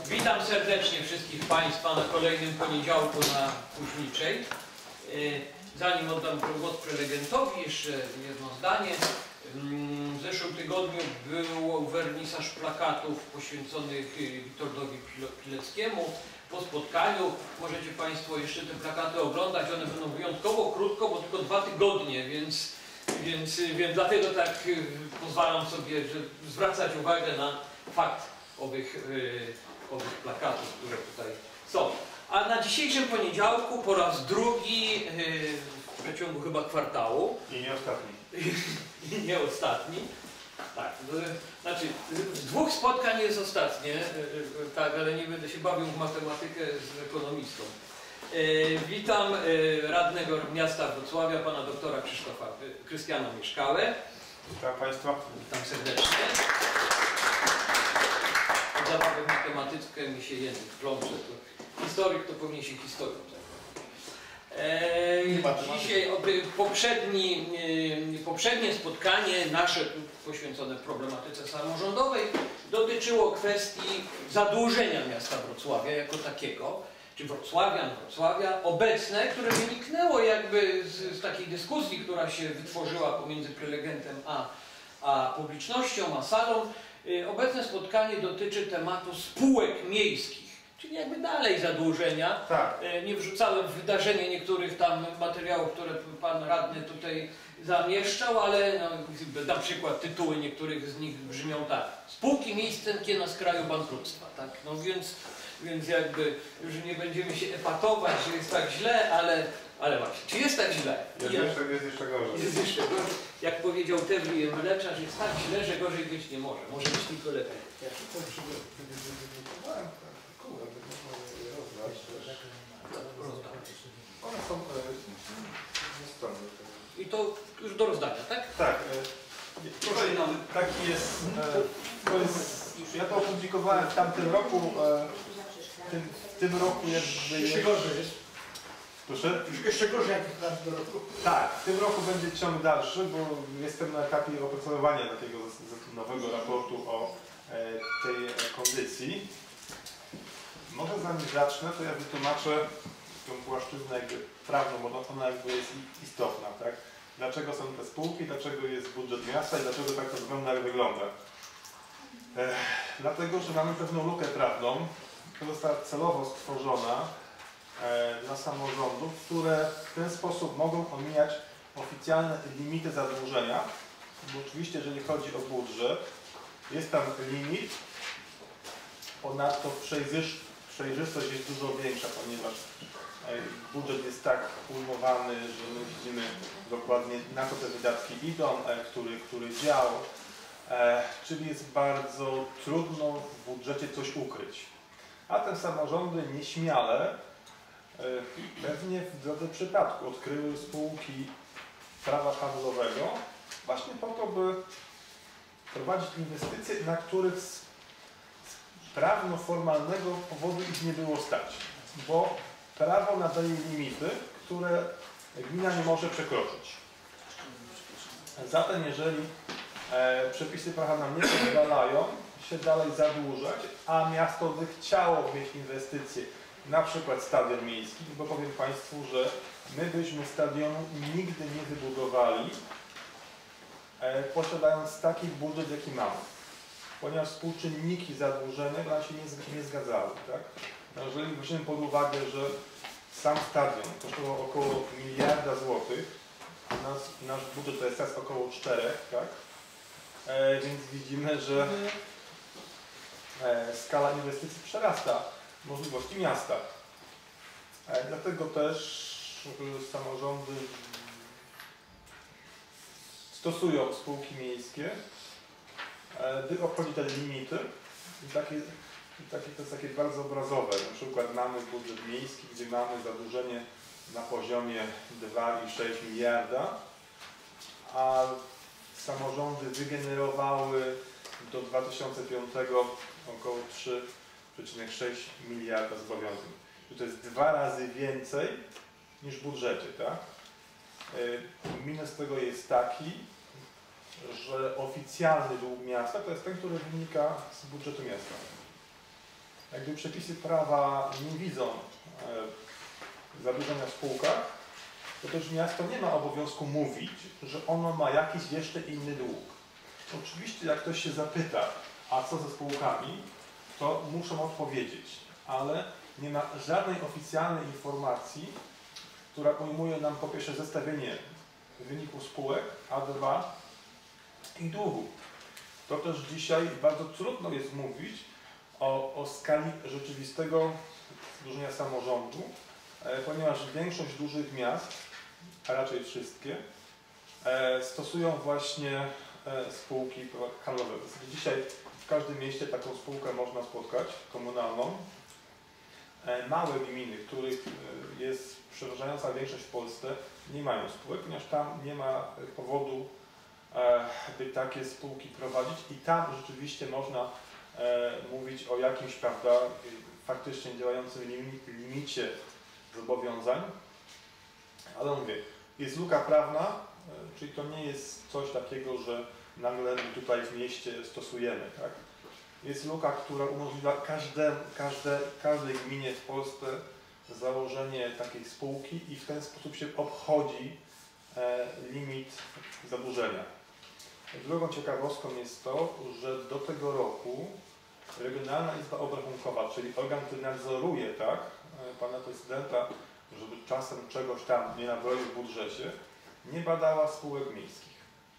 Witam serdecznie wszystkich Państwa na kolejnym poniedziałku na Kuźniczej. Zanim oddam głos prelegentowi, jeszcze jedno zdanie. W zeszłym tygodniu był wernisaż plakatów poświęconych Witoldowi Pileckiemu. Po spotkaniu możecie Państwo jeszcze te plakaty oglądać. One będą wyjątkowo krótko, bo tylko 2 tygodnie, więc dlatego tak pozwalam sobie zwracać uwagę na fakt owych plakatów, które tutaj są. A na dzisiejszym poniedziałku po raz drugi w przeciągu chyba kwartału. I nie ostatni. I nie ostatni. Tak, znaczy z 2 spotkań jest ostatnie, tak, ale nie będę się bawił w matematykę z ekonomistą. Witam radnego miasta Wrocławia, pana doktora Krystiana Mieszkałę. Witam Państwa. Witam serdecznie. Po zabawie w matematykę mi się język plącze. Historyk to powinien się historią zająć. Dzisiaj poprzednie spotkanie nasze poświęcone problematyce samorządowej dotyczyło kwestii zadłużenia miasta Wrocławia jako takiego, czy wrocławian, Wrocławia obecne, które wyniknęło jakby z takiej dyskusji, która się wytworzyła pomiędzy prelegentem a publicznością, a salą. Obecne spotkanie dotyczy tematu spółek miejskich, czyli jakby dalej zadłużenia. Tak. Nie wrzucałem w wydarzenie niektórych tam materiałów, które pan radny tutaj zamieszczał, ale na przykład tytuły niektórych z nich brzmią tak: spółki miejskie na skraju bankructwa. Tak? No więc jakby już nie będziemy się epatować, że jest tak źle, ale właśnie, czy jest tak źle? Jest jeszcze gorzej. Jest jeszcze gorzej. Jak powiedział Tewri Mleczarz, jest tak źle, że gorzej być nie może. Może być tylko lepiej. Ja się to przygotowałem, kurde, można je rozdać. One są ze strony. I to już do rozdania, tak? Tak. Tutaj taki jest, ja to opublikowałem w tamtym roku. W tym roku jakby jeszcze gorzej jest. Proszę? Jeszcze gorzej jak w tamtym roku. Tak, w tym roku będzie ciąg dalszy, bo jestem na etapie opracowywania takiego nowego raportu o tej kondycji. Może zanim zacznę, to ja wytłumaczę tą płaszczyznę jakby prawną, bo ona jakby jest istotna, tak? Dlaczego są te spółki, dlaczego jest budżet miasta i dlaczego tak to wygląda, jak wygląda. Dlatego, że mamy pewną lukę prawną, która została celowo stworzona dla samorządów, które w ten sposób mogą omijać oficjalne limity zadłużenia, bo oczywiście jeżeli chodzi o budżet, jest tam limit, ponadto przejrzystość jest dużo większa, ponieważ budżet jest tak ujmowany, że my widzimy dokładnie, na co te wydatki idą, który dział, czyli jest bardzo trudno w budżecie coś ukryć. A te samorządy nieśmiale, pewnie w drodze przypadku, odkryły spółki prawa handlowego właśnie po to, by prowadzić inwestycje, na których z prawno-formalnego powodu ich nie było stać, bo prawo nadaje limity, które gmina nie może przekroczyć. Zatem jeżeli przepisy prawa nam nie pozwalają się dalej zadłużać, a miasto by chciało mieć inwestycje, na przykład stadion miejski, bo powiem Państwu, że my byśmy stadionu nigdy nie wybudowali, posiadając taki budżet, jaki mamy. Ponieważ współczynniki zadłużenia nam się nie zgadzały. Tak? Jeżeli weźmiemy pod uwagę, że sam stadion kosztował około 1 miliarda złotych, a nasz budżet to jest teraz około 4, tak? Więc widzimy, że skala inwestycji przerasta możliwości miasta. Dlatego też samorządy stosują spółki miejskie, by obchodzić te limity. To jest takie bardzo obrazowe. Na przykład mamy budżet miejski, gdzie mamy zadłużenie na poziomie 2,6 miliarda, a samorządy wygenerowały do 2005 około 3,6 miliarda zobowiązań. To jest 2 razy więcej niż w budżecie, tak? Minus tego jest taki, że oficjalny dług miasta to jest ten, który wynika z budżetu miasta. jak gdyby przepisy prawa nie widzą zadłużenia w spółkach, to też miasto nie ma obowiązku mówić, że ono ma jakiś jeszcze inny dług. Oczywiście jak ktoś się zapyta, a co ze spółkami, to muszą odpowiedzieć, ale nie ma żadnej oficjalnej informacji, która ujmuje nam po pierwsze zestawienie wyników spółek, a dwa ich długu. To też dzisiaj bardzo trudno jest mówić o skali rzeczywistego zadłużenia samorządu, ponieważ większość dużych miast, a raczej wszystkie, stosują właśnie spółki handlowe. Dzisiaj w każdym mieście taką spółkę można spotkać, komunalną. Małe gminy, których jest przeważająca większość w Polsce, nie mają spółek, ponieważ tam nie ma powodu, by takie spółki prowadzić i tam rzeczywiście można mówić o jakimś, prawda, faktycznie działającym limicie zobowiązań, ale mówię, jest luka prawna, czyli to nie jest coś takiego, że nagle tutaj w mieście stosujemy, tak? Jest luka, która umożliwia każdej gminie w Polsce założenie takiej spółki i w ten sposób się obchodzi limit zadłużenia. Drugą ciekawostką jest to, że do tego roku Regionalna Izba Obrachunkowa, czyli organ, który nadzoruje, tak, pana prezydenta, żeby czasem czegoś tam nie nabroił w budżecie, nie badała spółek miejskich.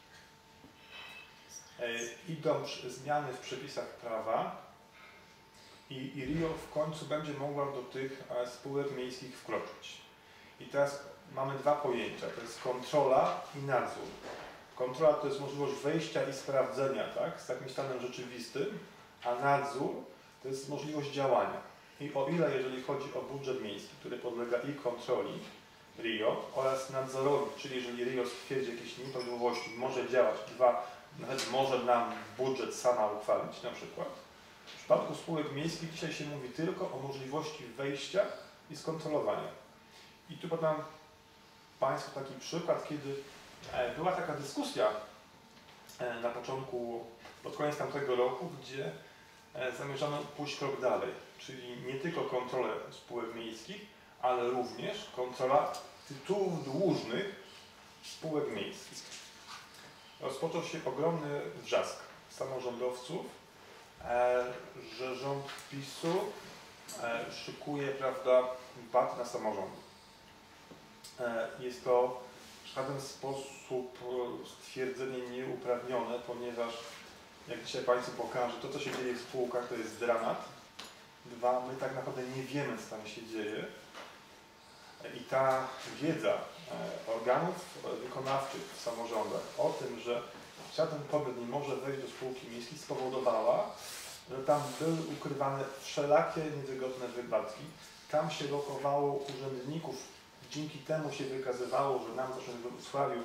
Idą zmiany w przepisach prawa i RIO w końcu będzie mogła do tych spółek miejskich wkroczyć. I teraz mamy dwa pojęcia, to jest kontrola i nadzór. Kontrola to jest możliwość wejścia i sprawdzenia, tak, z takim stanem rzeczywistym, a nadzór to jest możliwość działania. I o ile, jeżeli chodzi o budżet miejski, który podlega i kontroli RIO oraz nadzorowi, czyli jeżeli RIO stwierdzi jakieś nieprawidłowości, może działać, nawet może nam budżet sama uchwalić na przykład. W przypadku spółek miejskich dzisiaj się mówi tylko o możliwości wejścia i skontrolowania. I tu podam Państwu taki przykład, kiedy była taka dyskusja na początku, pod koniec tamtego roku, gdzie zamierzano pójść krok dalej, czyli nie tylko kontrolę spółek miejskich, ale również kontrola tytułów dłużnych spółek miejskich. Rozpoczął się ogromny wrzask samorządowców, że rząd PiS-u szykuje, prawda, bat na samorządy. Jest to w żaden sposób stwierdzenie nieuprawnione, ponieważ jak dzisiaj Państwu pokażę, to co się dzieje w spółkach to jest dramat. Dwa, my tak naprawdę nie wiemy, co tam się dzieje. I ta wiedza organów wykonawczych w samorządach o tym, że żaden podmiot nie może wejść do spółki miejskiej, spowodowała, że tam były ukrywane wszelakie niewygodne wypadki. Tam się lokowało urzędników. Dzięki temu się wykazywało, że nam w Wrocławiu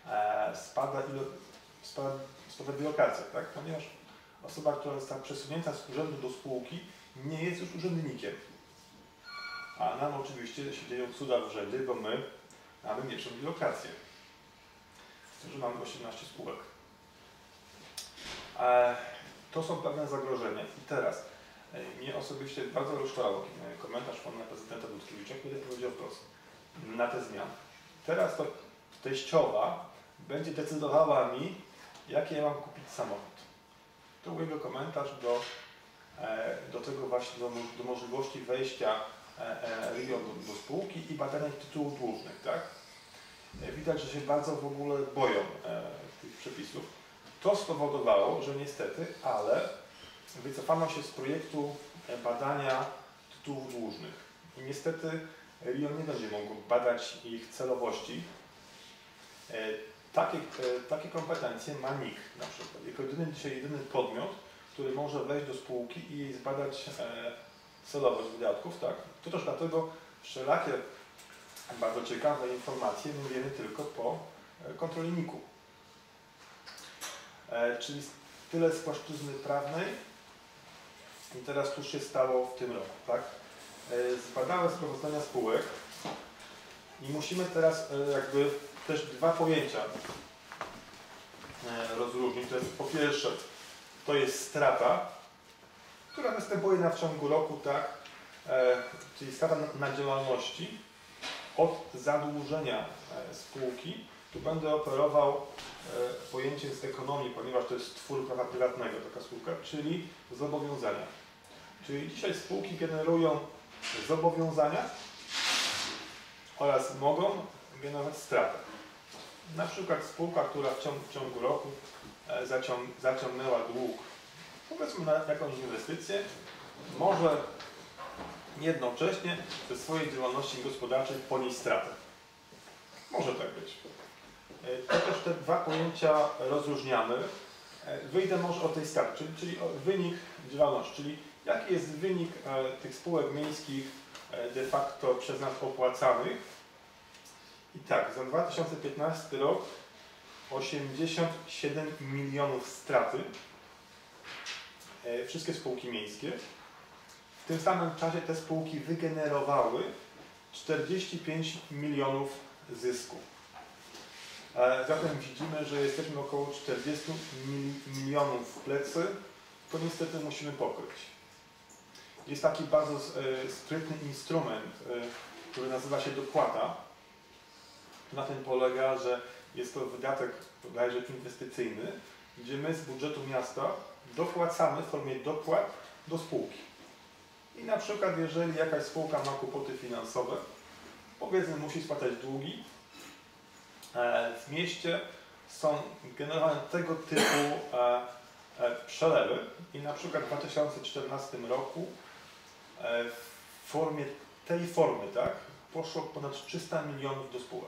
spada biurokracja, tak? Ponieważ osoba, która została przesunięta z urzędu do spółki, nie jest już urzędnikiem. A nam oczywiście się dzieją cuda w urzędzie, bo my mamy mniejszą biurokrację. Z tym, że mamy 18 spółek. To są pewne zagrożenia. I teraz mnie osobiście bardzo rozczarował komentarz pana prezydenta Dudkiewicza, który powiedział wprost na te zmiany. Teraz to teściowa będzie decydowała mi, jaki ja mam kupić samochód. To był jego komentarz do tego właśnie, do możliwości wejścia RIO do spółki i badania tytułów dłużnych, tak? Widać, że się bardzo w ogóle boją tych przepisów. To spowodowało, że niestety, ale wycofano się z projektu badania tytułów dłużnych. I niestety RIO nie będzie mogło badać ich celowości. Takie kompetencje ma NIK na przykład. Jako jedyny podmiot, który może wejść do spółki i jej zbadać celowość wydatków, tak? To też dlatego wszelakie bardzo ciekawe informacje my wiemy tylko po kontroli NIK-u. Czyli tyle z płaszczyzny prawnej. I teraz cóż się stało w tym roku, tak? Zbadałem sprawozdania spółek i musimy teraz jakby też dwa pojęcia rozróżnić. To jest po pierwsze, to jest strata, która występuje występuje w ciągu roku, tak, czyli strata na działalności od zadłużenia spółki. Tu będę operował pojęciem z ekonomii, ponieważ to jest twór prawa prywatnego, taka spółka, czyli zobowiązania. Czyli dzisiaj spółki generują zobowiązania oraz mogą generować stratę. Na przykład spółka, która w ciągu roku zaciągnęła dług, powiedzmy na jakąś inwestycję, może jednocześnie ze swojej działalności gospodarczej ponieść stratę. Może tak być. To też te dwa pojęcia rozróżniamy. Wyjdę może od tej straty, czyli wynik działalności, czyli jaki jest wynik tych spółek miejskich de facto przez nas opłacanych. I tak, za 2015 rok 87 milionów straty, wszystkie spółki miejskie. W tym samym czasie te spółki wygenerowały 45 milionów zysku. Zatem widzimy, że jesteśmy około 40 milionów w plecy, to niestety musimy pokryć. Jest taki bardzo sprytny instrument, który nazywa się dopłata. Na tym polega, że jest to wydatek bodajże inwestycyjny, gdzie my z budżetu miasta dopłacamy w formie dopłat do spółki. I na przykład, jeżeli jakaś spółka ma kłopoty finansowe, powiedzmy musi spłacać długi, w mieście są generowane tego typu przelewy i na przykład w 2014 roku w formie tej formy, tak, poszło ponad 300 milionów do spółek.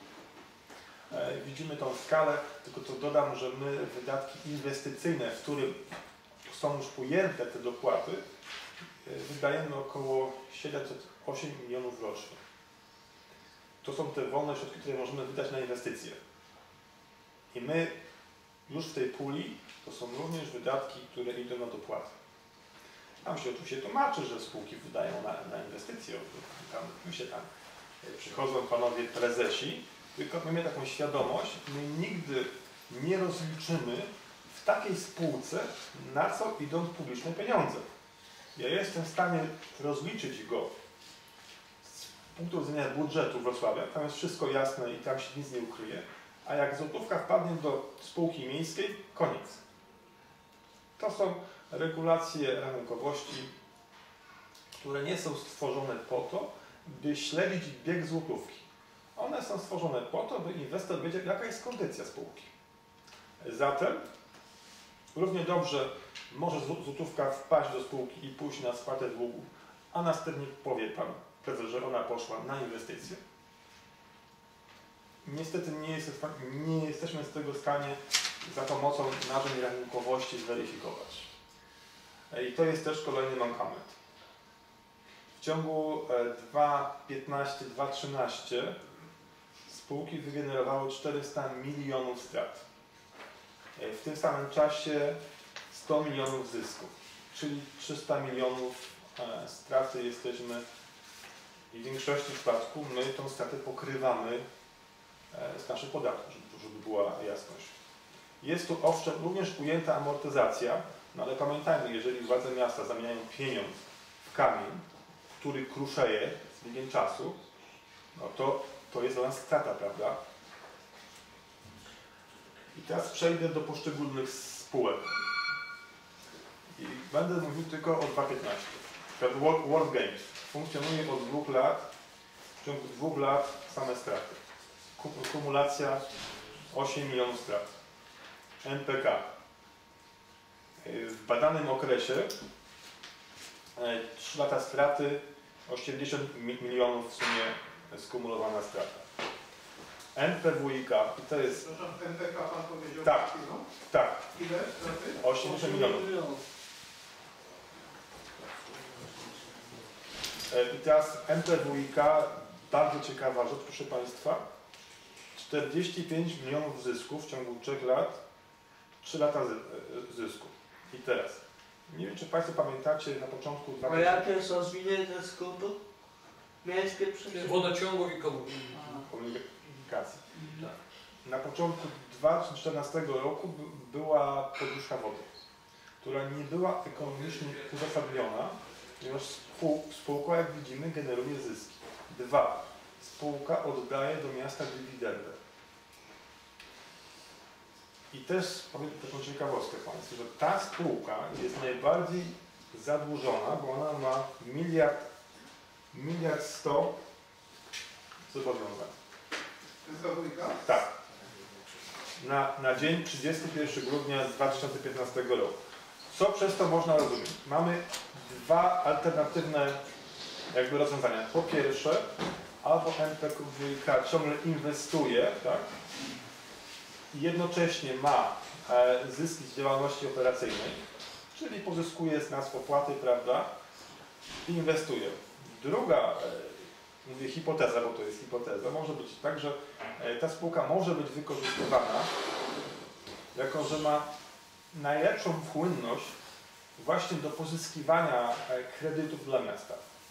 Widzimy tą skalę, tylko to dodam, że my wydatki inwestycyjne, w którym są już ujęte te dopłaty, wydajemy około 708 milionów rocznie. To są te wolne środki, które możemy wydać na inwestycje. I my już w tej puli to są również wydatki, które idą na dopłaty. Tam się oczywiście tłumaczy, że spółki wydają na inwestycje. Tam przychodzą panowie prezesi, tylko mamy taką świadomość, my nigdy nie rozliczymy w takiej spółce, na co idą publiczne pieniądze. Ja jestem w stanie rozliczyć go z punktu widzenia budżetu Wrocławia, tam jest wszystko jasne i tam się nic nie ukryje, a jak złotówka wpadnie do spółki miejskiej, koniec. To są regulacje rachunkowości, które nie są stworzone po to, by śledzić bieg złotówki. One są stworzone po to, by inwestor wiedział, jaka jest kondycja spółki. Zatem równie dobrze może złotówka wpaść do spółki i pójść na spłatę długu, a następnie powie pan prezes, że ona poszła na inwestycje. Niestety nie jesteśmy z tego w stanie za pomocą narzędzi rachunkowości zweryfikować. I to jest też kolejny mankament. W ciągu 2015-2013 spółki wygenerowały 400 milionów strat. W tym samym czasie 100 milionów zysków, czyli 300 milionów straty jesteśmy i w większości przypadków my tą stratę pokrywamy z naszych podatków, żeby była jasność. Jest tu owszem również ujęta amortyzacja, no ale pamiętajmy, jeżeli władze miasta zamieniają pieniądz w kamień, który kruszeje z biegiem czasu, no to jest dla nas strata, prawda? I teraz przejdę do poszczególnych spółek. I będę mówił tylko o 2.15. World Games funkcjonuje od 2 lat. W ciągu 2 lat same straty. Kumulacja 8 milionów strat. NPK. W badanym okresie 3 lata straty, 80 milionów w sumie skumulowana strata. NPWiK, i to jest... Przepraszam, NPK pan powiedział? Tak, tak. Ile straty? 80 milionów. I teraz NPWiK, bardzo ciekawa rzecz, proszę Państwa. 45 milionów zysków w ciągu 3 lat, 3 lata zysku. I teraz, nie wiem czy Państwo pamiętacie na początku... A jakie są zwinięte sklepy? Miejskie przecież? Wodociągów i komunikacji. Na początku 2014 roku była podwyżka wody. która nie była ekonomicznie uzasadniona, ponieważ spółka, jak widzimy, generuje zyski. 2. Spółka oddaje do miasta dywidendę. I też powiem taką ciekawostkę Państwu, że ta spółka jest najbardziej zadłużona, bo ona ma miliard 100 zobowiązań. To jest za dwójka? Tak. Na dzień 31 grudnia 2015 roku. Co przez to można rozumieć? Mamy dwa alternatywne jakby rozwiązania. Po pierwsze, albo MPWiK ciągle inwestuje, tak? I jednocześnie ma zyski z działalności operacyjnej, czyli pozyskuje z nas opłaty, prawda? I inwestuje. Druga, mówię hipoteza, bo to jest hipoteza, może być tak, że ta spółka może być wykorzystywana, jako że ma najlepszą płynność właśnie do pozyskiwania kredytów dla miasta.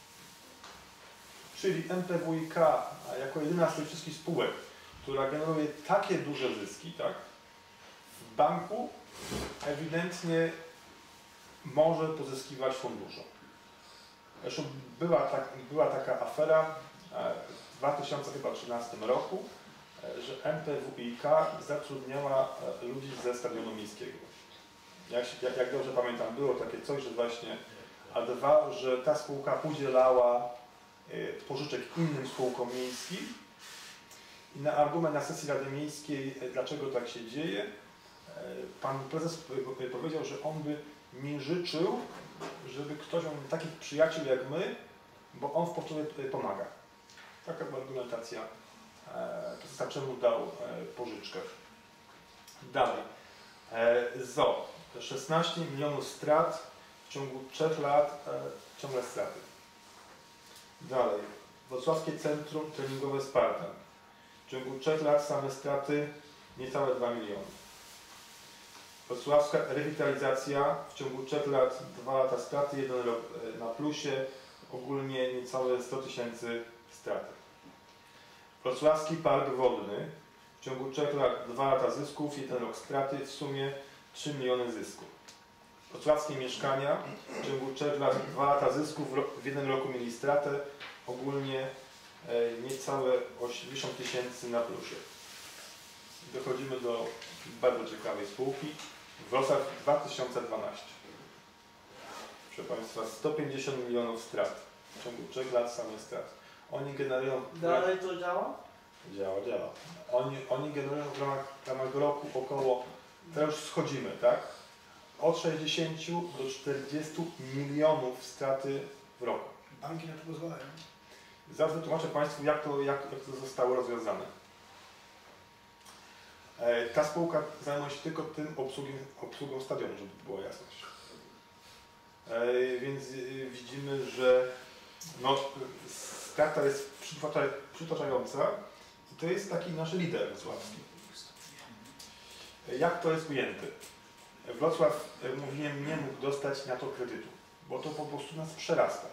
Czyli MPWiK jako jedyna z tych wszystkich spółek, która generuje takie duże zyski, tak, w banku ewidentnie może pozyskiwać fundusze. Zresztą była taka afera w 2013 roku, że MPWiK zatrudniała ludzi ze Stadionu Miejskiego. Jak dobrze pamiętam, było takie coś, że właśnie, a dwa, że ta spółka udzielała pożyczek innym spółkom miejskim i na argument na sesji Rady Miejskiej, dlaczego tak się dzieje, pan prezes powiedział, że on by mi życzył, żeby ktoś miał takich przyjaciół jak my, bo on w potrzebie pomaga. Taka była argumentacja prezesa, czemu dał pożyczkę. Dalej. ZO. 16 milionów strat w ciągu 3 lat, ciągle straty. Dalej. Wrocławskie Centrum Treningowe Spartan. W ciągu 3 lat same straty niecałe 2 miliony. Wrocławska Rewitalizacja w ciągu 3 lat 2 lata straty, 1 rok na plusie, ogólnie niecałe 100 000 straty. Wrocławski Park Wodny w ciągu 3 lat 2 lata zysków, 1 rok straty, w sumie 3 miliony zysku. Wrocławskie Mieszkania w ciągu 3 lat 2 lata zysków, w 1 roku mieli stratę, ogólnie niecałe 80 000 na plusie. Dochodzimy do bardzo ciekawej spółki. Wrocław 2012. Proszę Państwa, 150 milionów strat. W ciągu 3 lat same straty. Oni generują... Dalej to działa? Działa. Oni generują w ramach roku około, teraz już schodzimy, tak? Od 60 do 40 milionów straty w roku. Banki na to pozwalają. Zaraz wytłumaczę Państwu, jak to zostało rozwiązane. Ta spółka zajmuje się tylko tym obsługą stadionu, żeby była jasność. Więc widzimy, że no, strata jest przytłaczająca i to jest taki nasz lider wrocławski. Jak to jest ujęte? Wrocław, jak mówiłem, nie mógł dostać na to kredytu, bo to po prostu nas przerasta.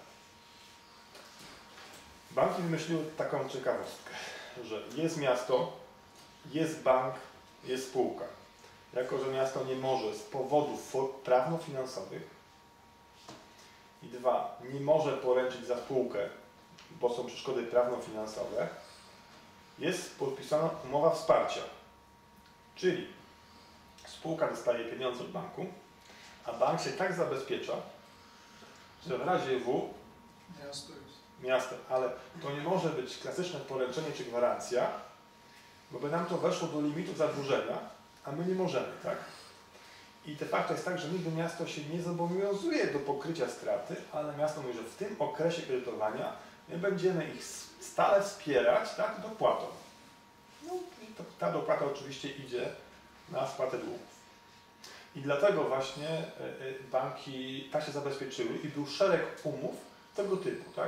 Banki wymyśliły taką ciekawostkę, że jest miasto, jest bank, jest spółka. Jako że miasto nie może z powodów prawno-finansowych i 2, nie może poręczyć za spółkę, bo są przeszkody prawno-finansowe, jest podpisana umowa wsparcia. Czyli spółka dostaje pieniądze od banku, a bank się tak zabezpiecza, że w razie W miasto, ale to nie może być klasyczne poręczenie czy gwarancja, bo by nam to weszło do limitów zadłużenia, a my nie możemy, tak? I de facto jest tak, że nigdy miasto się nie zobowiązuje do pokrycia straty, ale miasto mówi, że w tym okresie kredytowania my będziemy ich stale wspierać, tak, dopłatą. No i ta dopłata oczywiście idzie na spłatę długów. I dlatego właśnie banki tak się zabezpieczyły i był szereg umów tego typu, tak?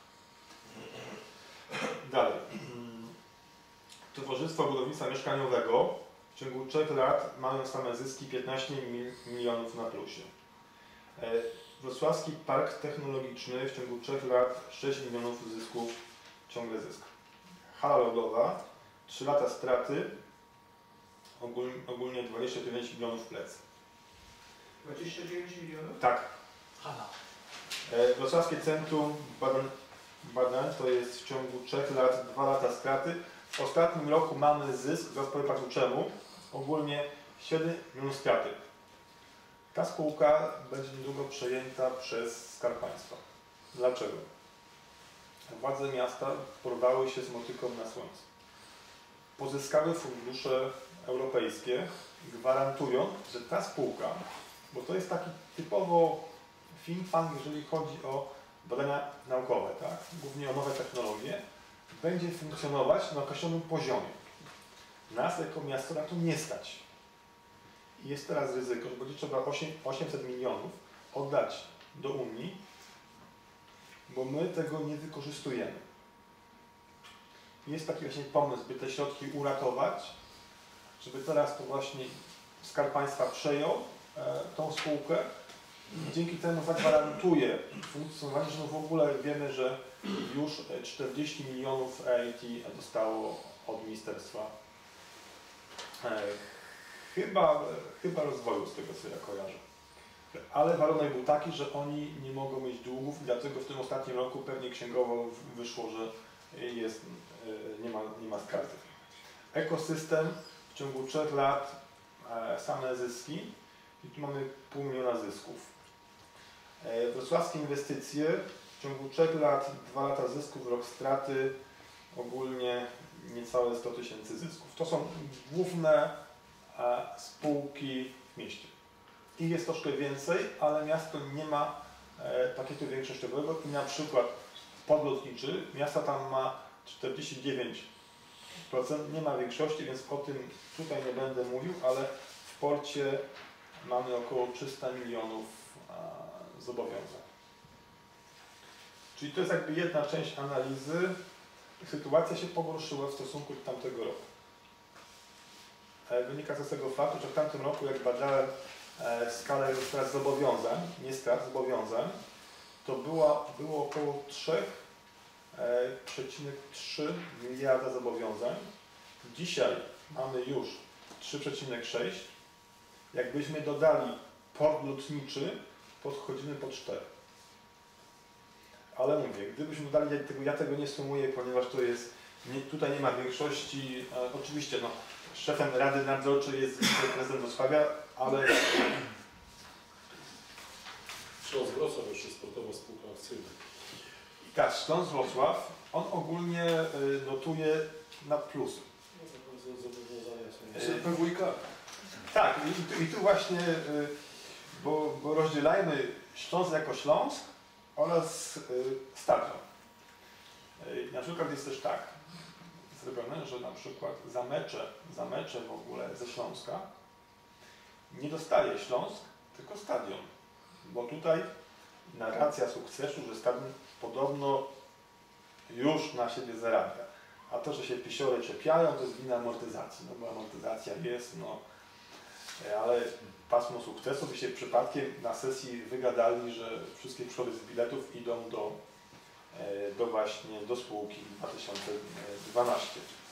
Dalej. Towarzystwo Budownictwa Mieszkaniowego w ciągu 3 lat mają same zyski 15 milionów na plusie. Wrocławski Park Technologiczny w ciągu 3 lat 6 milionów zysków, ciągle zysk. Hala lodowa, 3 lata straty, ogólnie 25 milionów plec. 29 milionów? Tak. Aha. Wrocławskie Centrum Badań to jest w ciągu 3 lat 2 lata straty. W ostatnim roku mamy zysk, zaraz powiem Państwu czemu, ogólnie 7 minus straty. Ta spółka będzie niedługo przejęta przez Skarb Państwa. Dlaczego? Władze miasta porwały się z motyką na słońce. Pozyskały fundusze europejskie, gwarantują, że ta spółka, bo to jest taki typowo think tank, jeżeli chodzi o badania naukowe, tak? Głównie o nowe technologie, będzie funkcjonować na określonym poziomie. Nas jako miasto na to nie stać. I jest teraz ryzyko, że będzie trzeba 800 milionów oddać do Unii, bo my tego nie wykorzystujemy. Jest taki właśnie pomysł, by te środki uratować, żeby teraz to właśnie Skarb Państwa przejął tą spółkę i dzięki temu zagwarantuje funkcjonowanie, że no w ogóle wiemy, że już 40 milionów EIT dostało od ministerstwa chyba rozwoju, z tego co ja kojarzę. Ale warunek był taki, że oni nie mogą mieć długów i dlatego w tym ostatnim roku pewnie księgowo wyszło, że nie ma skarży. Ekosystem w ciągu 3 lat same zyski i tu mamy 500 000 zysków. Wrocławskie inwestycje w ciągu 3 lat 2 lata zysków, rok straty, ogólnie niecałe 100 000 zysków. To są główne spółki w mieście. Ich jest troszkę więcej, ale miasto nie ma pakietu większościowego i na przykład port lotniczy, miasto tam ma 49%, nie ma większości, więc o tym tutaj nie będę mówił, ale w porcie mamy około 300 milionów zobowiązań. Czyli to jest jakby jedna część analizy. Sytuacja się pogorszyła w stosunku do tamtego roku. Wynika to z tego faktu, że w tamtym roku, jak badałem skalę strat zobowiązań, nie strat, zobowiązań, to było około 3,3 miliarda zobowiązań. Dzisiaj mamy już 3,6. Jakbyśmy dodali port lotniczy, podchodzimy po 4. Ale mówię, gdybyśmy dodali, ja tego nie sumuję, ponieważ to jest, tutaj nie ma większości, oczywiście no, szefem Rady Nadzorczej jest prezydent Wrocławia, ale... Śląsk Wrocław jeszcze sportowa spółka akcyjna. Tak, Śląsk Wrocław, on ogólnie notuje na plus. PWiK. Tak, i tu właśnie, bo rozdzielajmy Śląsk jako Śląsk oraz stadion. Na przykład jest też tak zrobione, że na przykład za mecze w ogóle ze Śląska nie dostaje Śląsk, tylko stadion. Bo tutaj narracja sukcesu, że stadion podobno już na siebie zarabia. A to, że się pisiory czepiają, to jest wina amortyzacji. No bo amortyzacja jest, no, ale pasmo sukcesu by się przypadkiem na sesji wygadali, że wszystkie przychody z biletów idą właśnie do spółki 2012.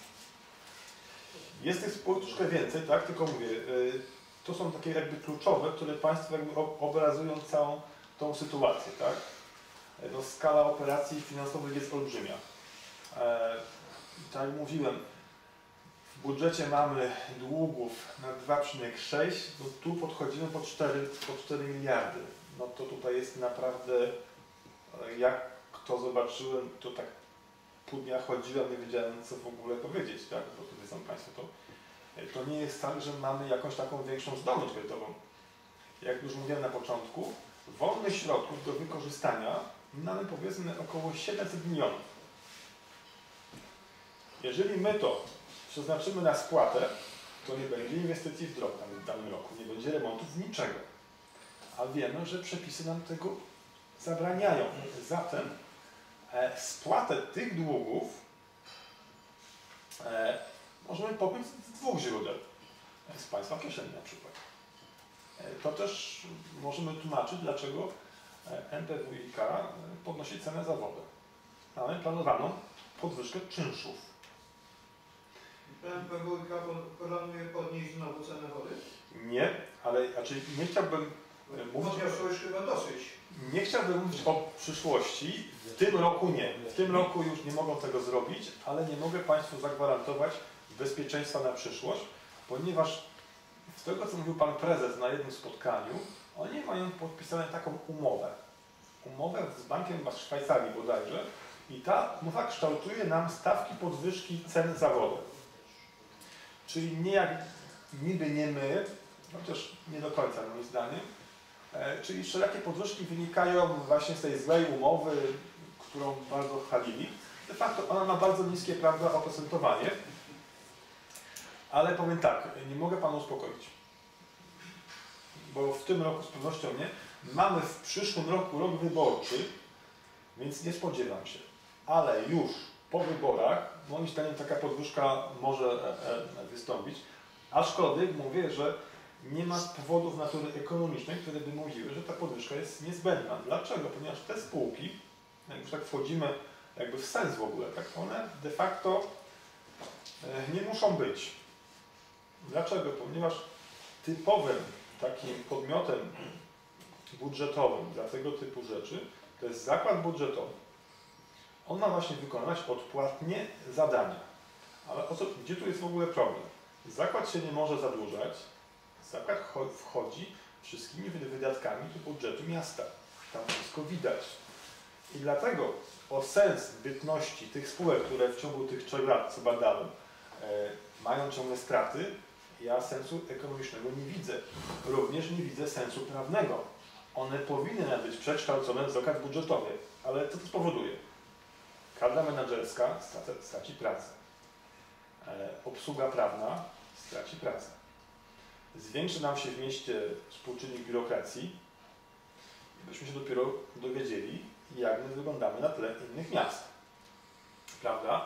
Jest tych spółek troszkę więcej, tak? Tylko mówię, to są takie jakby kluczowe, które Państwo jakby obrazują całą tą sytuację, tak? No, skala operacji finansowych jest olbrzymia. Tak jak mówiłem, w budżecie mamy długów na 2,6, no tu podchodzimy po 4 miliardy. No to tutaj jest naprawdę, jak to zobaczyłem, to tak pół dnia chodziłem, nie wiedziałem co w ogóle powiedzieć, tak? Bo to wiedzą Państwo, to nie jest tak, że mamy jakąś taką większą zdolność kredytową. Jak już mówiłem na początku, wolnych środków do wykorzystania mamy powiedzmy około 700 milionów. Jeżeli my to przeznaczymy na spłatę, to nie będzie inwestycji w drogę w danym roku, nie będzie remontów niczego. A wiemy, że przepisy nam tego zabraniają. Zatem spłatę tych długów możemy pobyć z 2 źródeł. Z Państwa kieszeni na przykład. To też możemy tłumaczyć, dlaczego NPWiK podnosi cenę za wodę. Mamy planowaną podwyżkę czynszów. PWiK planuje podnieść znowu cenę wody? Nie, ale znaczy nie chciałbym Mówić, Podniosło już chyba dosyć. nie chciałbym mówić o przyszłości, w tym roku nie. W tym roku już nie mogą tego zrobić, ale nie mogę Państwu zagwarantować bezpieczeństwa na przyszłość, ponieważ z tego, co mówił Pan Prezes na jednym spotkaniu, oni mają podpisaną taką umowę. Umowę z bankiem chyba z Szwajcarii bodajże i ta umowa kształtuje nam stawki podwyżki cen zawodu. Czyli nie jak niby nie my, chociaż nie do końca moim zdaniem, czyli wszelakie podwyżki wynikają właśnie z tej złej umowy, którą bardzo chwalili. De facto ona ma bardzo niskie, prawda, oprocentowanie. Ale powiem tak, nie mogę Pana uspokoić. Bo w tym roku z pewnością nie. Mamy w przyszłym roku rok wyborczy, więc nie spodziewam się. Ale już po wyborach, moim zdaniem taka podwyżka może wystąpić. Aczkolwiek mówię, że nie ma powodów natury ekonomicznej, które by mówiły, że ta podwyżka jest niezbędna. Dlaczego? Ponieważ te spółki, jak już tak wchodzimy jakby w sens w ogóle, tak one de facto nie muszą być. Dlaczego? Ponieważ typowym takim podmiotem budżetowym dla tego typu rzeczy to jest zakład budżetowy. On ma właśnie wykonywać odpłatnie zadania. Ale gdzie tu jest w ogóle problem? Zakład się nie może zadłużać. Zakład wchodzi wszystkimi wydatkami do budżetu miasta. Tam wszystko widać. I dlatego o sens bytności tych spółek, które w ciągu tych 3 lat, co badałem, mają ciągle straty, ja sensu ekonomicznego nie widzę. Również nie widzę sensu prawnego. One powinny być przekształcone w zakład budżetowy. Ale co to spowoduje? Kadra menedżerska straci pracę. Obsługa prawna straci pracę. Zwiększy nam się w mieście współczynnik biurokracji i byśmy się dopiero dowiedzieli, jak my wyglądamy na tle innych miast. Prawda?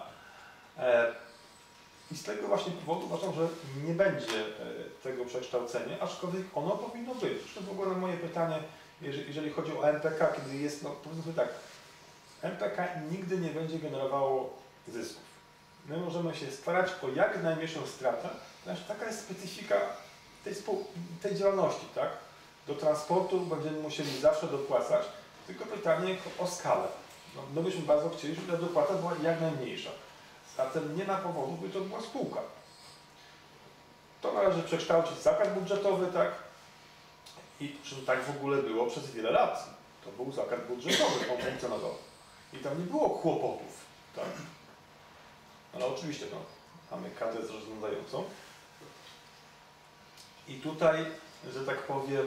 I z tego właśnie powodu uważam, że nie będzie tego przekształcenia, aczkolwiek ono powinno być. Zresztą w ogóle na moje pytanie, jeżeli chodzi o MPK, kiedy jest, no powiedzmy tak, MPK nigdy nie będzie generowało zysków. My możemy się starać o jak najmniejszą stratę, ponieważ taka jest specyfika tej działalności, tak? Do transportu będziemy musieli zawsze dopłacać, tylko pytanie o skalę. No, my byśmy bardzo chcieli, żeby ta dopłata była jak najmniejsza. Zatem nie ma powodu, by to była spółka. To należy przekształcić w zakład budżetowy, tak? I tak w ogóle było przez wiele lat. To był zakład budżetowy, on funkcjonował. I tam nie było kłopotów, tak? Ale oczywiście no, mamy kadrę zarządzającą. I tutaj, że tak powiem,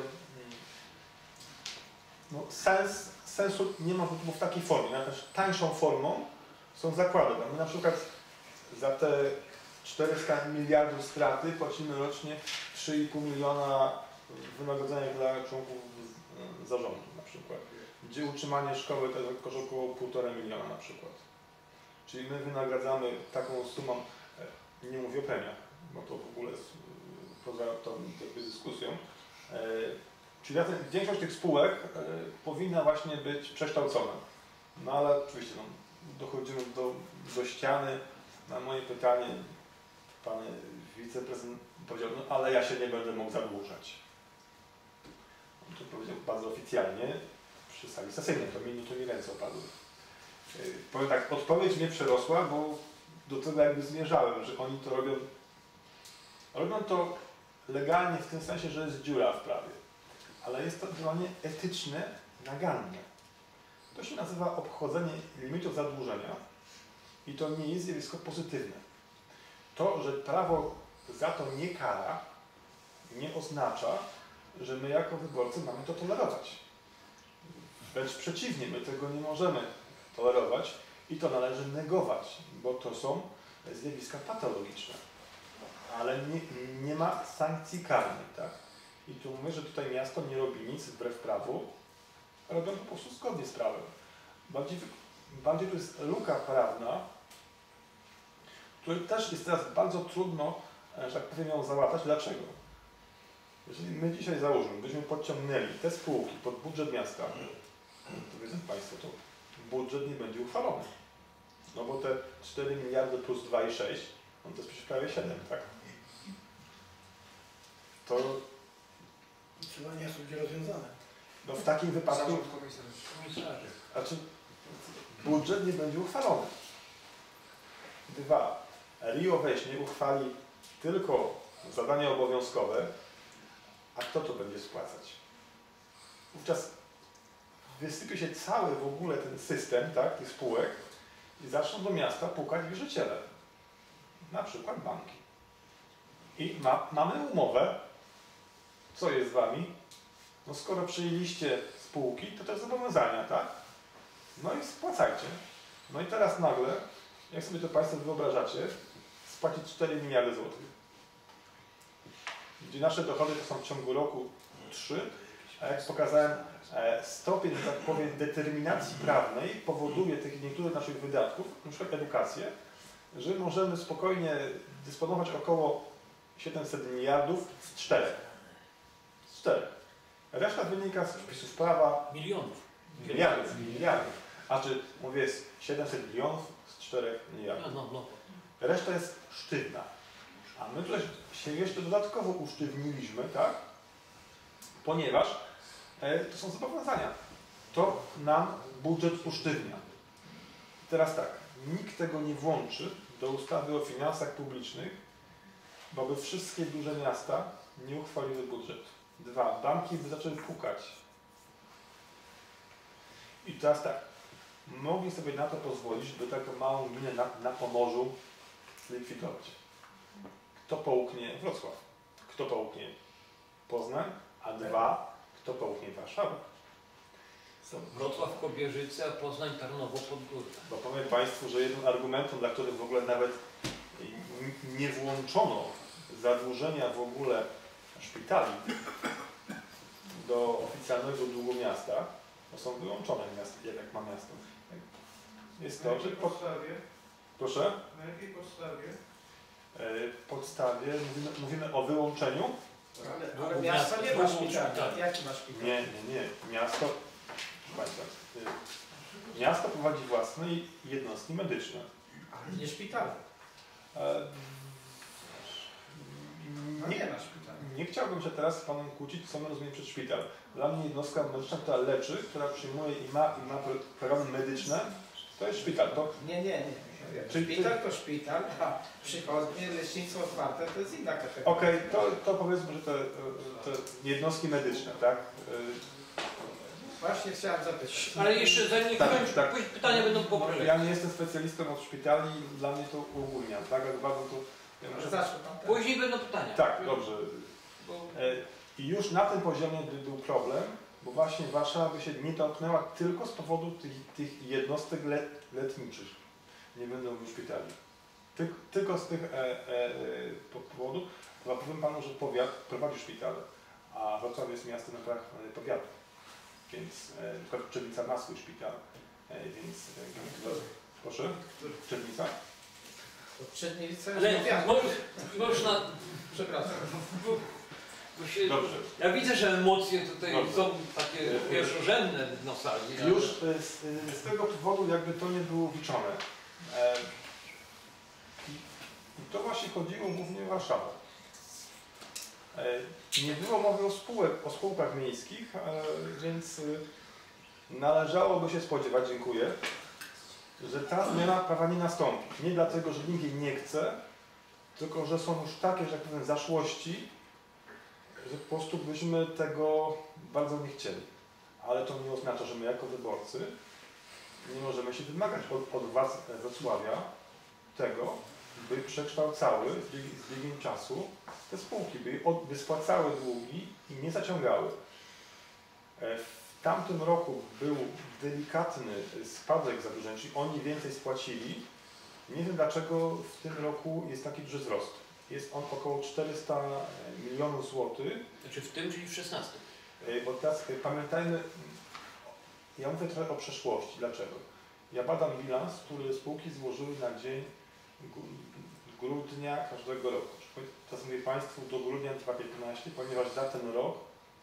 no sensu nie ma w takiej formie. Natomiast tańszą formą są zakłady. My na przykład za te 400 miliardów straty płacimy rocznie 3,5 miliona wynagrodzenia dla członków zarządu na przykład. Gdzie utrzymanie szkoły to jest około 1,5 miliona na przykład. Czyli my wynagradzamy taką sumą, nie mówię o premiach, bo to w ogóle jest poza tą dyskusją. Czyli większość tych spółek powinna właśnie być przekształcona. No ale oczywiście no, dochodzimy do ściany. Na moje pytanie pan wiceprezydent powiedział, no ale ja się nie będę mógł zadłużać. On to powiedział bardzo oficjalnie przy sali sesyjnej, to mi ręce opadły. Powiem tak, odpowiedź mnie przerosła, bo do tego jakby zmierzałem, że oni to robią. Robią to legalnie w tym sensie, że jest dziura w prawie. Ale jest to działanie etyczne, naganne. To się nazywa obchodzenie limitów zadłużenia i to nie jest zjawisko pozytywne. To, że prawo za to nie kara, nie oznacza, że my jako wyborcy mamy to tolerować. Wręcz przeciwnie, my tego nie możemy tolerować i to należy negować, bo to są zjawiska patologiczne. Ale nie ma sankcji karnej, tak? I tu mówię, że tutaj miasto nie robi nic wbrew prawu, robią po prostu zgodnie z prawem. Bardziej to jest luka prawna, której też jest teraz bardzo trudno, że tak powiem, ją załatać. Dlaczego? Jeżeli my dzisiaj założymy, byśmy podciągnęli te spółki pod budżet miasta, to wiedzą Państwo, to budżet nie będzie uchwalony. No bo te 4 miliardy plus 2,6, no to jest przecież prawie 7, tak? To Trzeba nie jest gdzie rozwiązane. No w takim wypadku, Komisarze. znaczy budżet nie będzie uchwalony. 2. Rio weźmie, uchwali tylko zadania obowiązkowe, a kto to będzie spłacać? Wówczas wysypie się cały w ogóle ten system, tak, tych spółek i zaczną do miasta pukać wierzyciele. Na przykład banki. I mamy umowę. Co jest z wami? No skoro przyjęliście spółki, to te zobowiązania, tak? No i spłacajcie. No i teraz nagle, jak sobie to Państwo wyobrażacie, spłacić 4 miliardy złotych. Gdzie nasze dochody to są w ciągu roku 3, a jak pokazałem, stopień, że tak powiem, determinacji prawnej powoduje tych niektórych naszych wydatków, na przykład edukację, że możemy spokojnie dysponować około 700 miliardów z 4. Z 4. Reszta wynika z przepisów prawa Milionów. miliardów. A czy mówię jest 700 milionów z 4 miliardów. No. Reszta jest sztywna. A my tutaj się jeszcze dodatkowo usztywniliśmy, tak? Ponieważ to są zobowiązania. To nam budżet usztywnia. Teraz tak, nikt tego nie włączy do ustawy o finansach publicznych, bo by wszystkie duże miasta nie uchwaliły budżetu. 2. Banki by zaczęły pukać. I teraz tak, mogli sobie na to pozwolić, by taką małą gminę na Pomorzu likwidować. Kto połknie Wrocław? Kto połknie Poznań? A 2. Kto połknie Warszawę? Wrocław, Kobierzyce, a Poznań, Tarnowo, Podgórze. Bo powiem Państwu, że jednym argumentem, dla których w ogóle nawet nie włączono zadłużenia w ogóle szpitali do oficjalnego długu miasta, to są wyłączone miasta, jak ma miasto. Jest Na to, że... jakiej podstawie? Proszę? Na jakiej podstawie? Podstawie mówimy o wyłączeniu? Ale miasto nie ma szpitala. Jaki ma szpital? Nie. Miasto, proszę Państwa, miasto prowadzi własne jednostki medyczne. Ale nie szpitala. No nie ma szpitala. Nie chciałbym się teraz z Panem kłócić, co my rozumiemy przez szpital. Dla mnie jednostka medyczna, która leczy, która przyjmuje i ma programy medyczne, to jest szpital. To Nie. Szpital to szpital, a przychodnie, lecznictwo otwarte to jest inna kategoria. okej, to powiedzmy, że te jednostki medyczne, tak? Właśnie chciałem zapytać. Ale jeszcze zanim Tak, kończę, tak. pytania będą po kolei. Ja nie jestem specjalistą od szpitali, dla mnie to uogólniam, tak? Ale bardzo to... Ja muszę... Zacznę pan teraz. Później będą pytania. Tak, dobrze. Bo I już na tym poziomie był problem, bo właśnie Warszawa by się nie domknęła tylko z powodu tych jednostek leczniczych. Nie będę mówił szpitali. Tylko z tych powodów, bo powiem Panu, że powiat prowadzi szpitale, a Wrocław jest miastem na prawach powiatu. Więc na przykład Czernica ma swój szpital, więc proszę, Czernica? Przedniewica ale jest powiat. można... Przepraszam. Bo się, Dobrze. ja widzę, że emocje tutaj Dobrze. są takie pierwszorzędne na sali. ale- Już z tego powodu jakby to nie było liczone. I to właśnie chodziło głównie o Warszawę. Nie było mowy o spółkach miejskich, więc należałoby się spodziewać, dziękuję, że ta zmiana prawa nie nastąpi. Nie dlatego, że nikt jej nie chce, tylko że są już takie, że tak powiem, zaszłości, że po prostu byśmy tego bardzo nie chcieli. Ale to nie oznacza, że my jako wyborcy nie możemy się wymagać od władz Wrocławia tego, by przekształcały z biegiem czasu te spółki, by spłacały długi i nie zaciągały. W tamtym roku był delikatny spadek zadłużeń, czyli oni więcej spłacili. Nie wiem dlaczego w tym roku jest taki duży wzrost. Jest on około 400 milionów złotych. Znaczy w tym, czyli w 16. Bo teraz pamiętajmy, ja mówię trochę o przeszłości. Dlaczego? Ja badam bilans, który spółki złożyły na dzień grudnia każdego roku. Teraz mówię Państwu do grudnia 2015, ponieważ za ten rok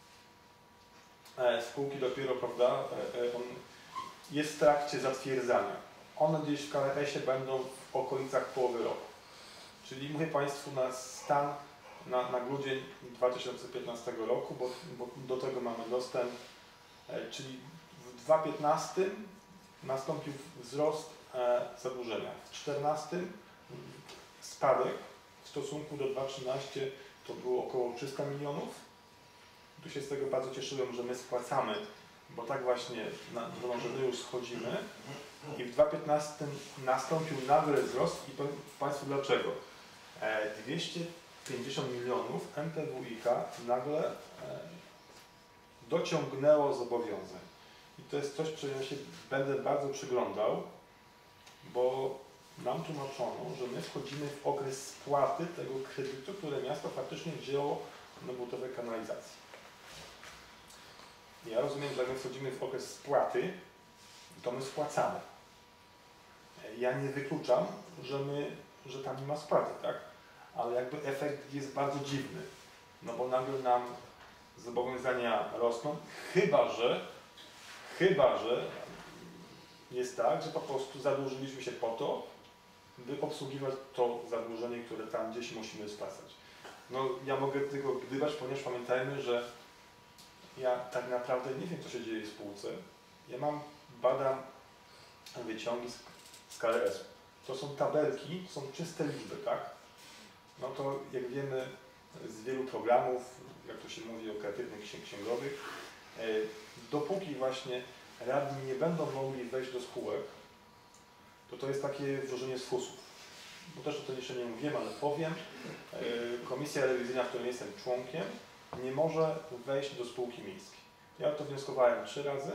spółki dopiero, prawda, on jest w trakcie zatwierdzania. One gdzieś w KRS-ie będą w okolicach połowy roku. Czyli mówię Państwu na stan na grudzień 2015 roku, bo do tego mamy dostęp, czyli w 2015 nastąpił wzrost zadłużenia, w 2014 spadek w stosunku do 2013 to było około 300 milionów. Tu się z tego bardzo cieszyłem, że my spłacamy, bo tak właśnie że my już schodzimy i w 2015 nastąpił nagły wzrost i powiem Państwu dlaczego. 250 milionów MPWiK nagle dociągnęło zobowiązań. I to jest coś, czego ja się będę bardzo przyglądał, bo nam tłumaczono, że my wchodzimy w okres spłaty tego kredytu, które miasto faktycznie wzięło na budowę kanalizacji. Ja rozumiem, że jak my wchodzimy w okres spłaty, to my spłacamy. Ja nie wykluczam, że tam nie ma spłaty, tak? Ale jakby efekt jest bardzo dziwny. No bo nagle nam zobowiązania rosną, chyba że jest tak, że po prostu zadłużyliśmy się po to, by obsługiwać to zadłużenie, które tam gdzieś musimy spłacać. No ja mogę tylko gdybać, ponieważ pamiętajmy, że ja tak naprawdę nie wiem, co się dzieje w spółce. Ja badam wyciągi z KRS-u. To są tabelki, to są czyste liczby, tak? No to jak wiemy z wielu programów, jak to się mówi o kreatywnych księgowych, dopóki właśnie radni nie będą mogli wejść do spółek, to jest takie wróżenie z fusów. Bo też o tym jeszcze nie mówiłem, ale powiem. Komisja rewizyjna, w której jestem członkiem, nie może wejść do spółki miejskiej. Ja o to wnioskowałem 3 razy.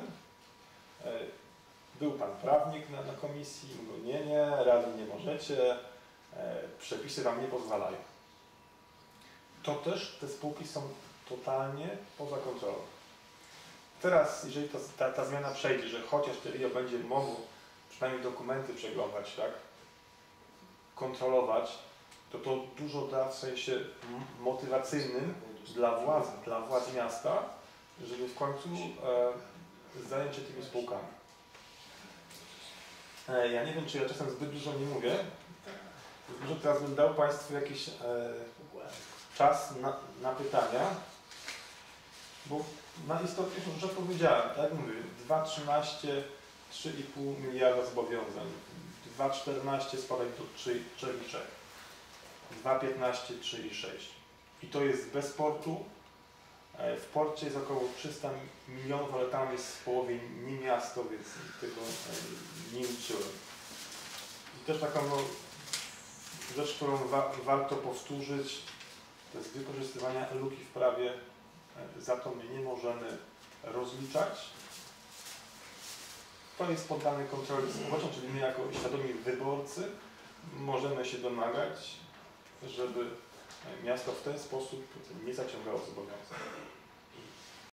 Był pan prawnik na komisji, mówił nie, radni nie możecie, przepisy wam nie pozwalają. To też te spółki są totalnie poza kontrolą. Teraz, jeżeli ta zmiana przejdzie, że chociaż TRIO będzie mogło przynajmniej dokumenty przeglądać, tak, kontrolować, to dużo da w sensie motywacyjnym dla władz miasta, żeby w końcu zająć się tymi spółkami. Ja nie wiem, czy ja czasem zbyt dużo nie mówię. Może teraz bym dał Państwu jakiś czas na pytania, bo najistotniejszą rzecz powiedziałem, tak jak mówię, 2013 3,5 miliarda zobowiązań, 2014 spadek do 3,3, 2015 3,6 i to jest bez portu. W porcie jest około 300 milionów, ale tam jest w połowie nie miasto, więc tego nie liczyłem. I też taką rzecz, którą warto powtórzyć, to jest wykorzystywanie luki w prawie. Za to my nie możemy rozliczać. To jest poddane kontroli społecznej, czyli my jako świadomi wyborcy możemy się domagać, żeby miasto w ten sposób nie zaciągało zobowiązań.